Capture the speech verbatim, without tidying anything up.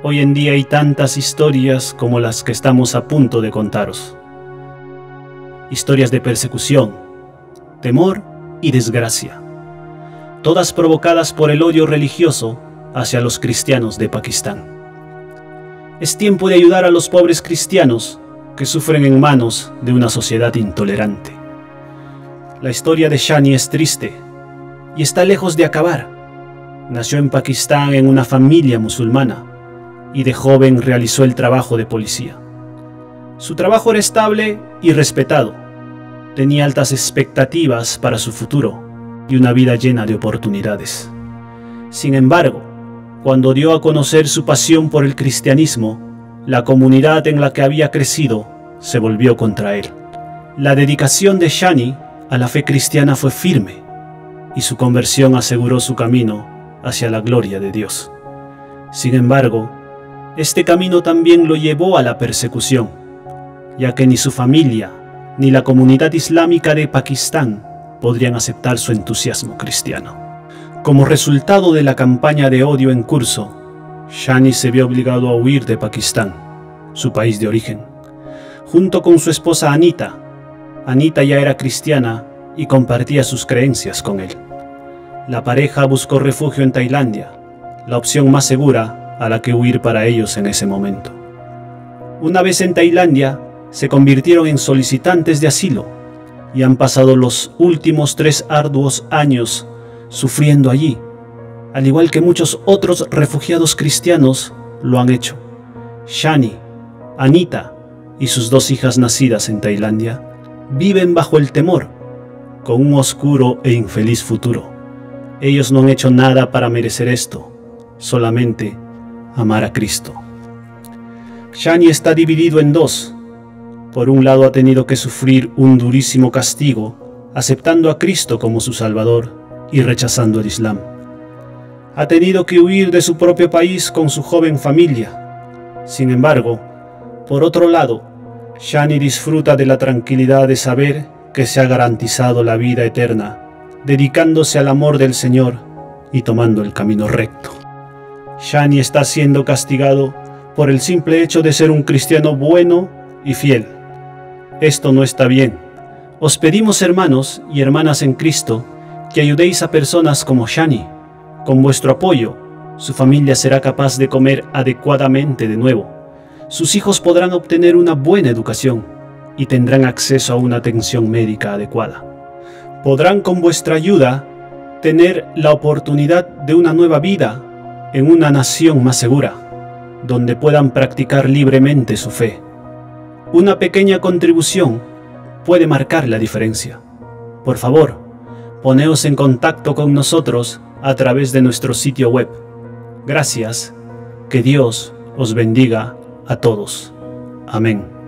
hoy en día hay tantas historias como las que estamos a punto de contaros. Historias de persecución, temor y desgracia, todas provocadas por el odio religioso hacia los cristianos de Pakistán. Es tiempo de ayudar a los pobres cristianos que sufren en manos de una sociedad intolerante. La historia de Shani es triste y está lejos de acabar. Nació en Pakistán en una familia musulmana y de joven realizó el trabajo de policía. Su trabajo era estable y respetado. Tenía altas expectativas para su futuro y una vida llena de oportunidades. Sin embargo, cuando dio a conocer su pasión por el cristianismo, la comunidad en la que había crecido se volvió contra él. La dedicación de Shani a la fe cristiana fue firme y su conversión aseguró su camino hacia la gloria de Dios. Sin embargo, este camino también lo llevó a la persecución, ya que ni su familia ni la comunidad islámica de Pakistán podrían aceptar su entusiasmo cristiano. Como resultado de la campaña de odio en curso, Shani se vio obligado a huir de Pakistán, su país de origen, junto con su esposa Anita. Anita ya era cristiana y compartía sus creencias con él. La pareja buscó refugio en Tailandia, la opción más segura a la que huir para ellos en ese momento. Una vez en Tailandia, se convirtieron en solicitantes de asilo y han pasado los últimos tres arduos años sufriendo allí, al igual que muchos otros refugiados cristianos lo han hecho. Shani, Anita y sus dos hijas nacidas en Tailandia viven bajo el temor, con un oscuro e infeliz futuro. Ellos no han hecho nada para merecer esto, solamente amar a Cristo. Shani está dividido en dos. Por un lado ha tenido que sufrir un durísimo castigo, aceptando a Cristo como su Salvador y rechazando el Islam. Ha tenido que huir de su propio país con su joven familia. Sin embargo, por otro lado, Shani disfruta de la tranquilidad de saber que se ha garantizado la vida eterna, dedicándose al amor del Señor y tomando el camino recto. Shani está siendo castigado por el simple hecho de ser un cristiano bueno y fiel. Esto no está bien. Os pedimos, hermanos y hermanas en Cristo, que ayudéis a personas como Shani. Con vuestro apoyo, su familia será capaz de comer adecuadamente de nuevo. Sus hijos podrán obtener una buena educación y tendrán acceso a una atención médica adecuada. Podrán con vuestra ayuda tener la oportunidad de una nueva vida en una nación más segura, donde puedan practicar libremente su fe. Una pequeña contribución puede marcar la diferencia. Por favor, poneos en contacto con nosotros a través de nuestro sitio web. Gracias. Que Dios os bendiga a todos. Amén.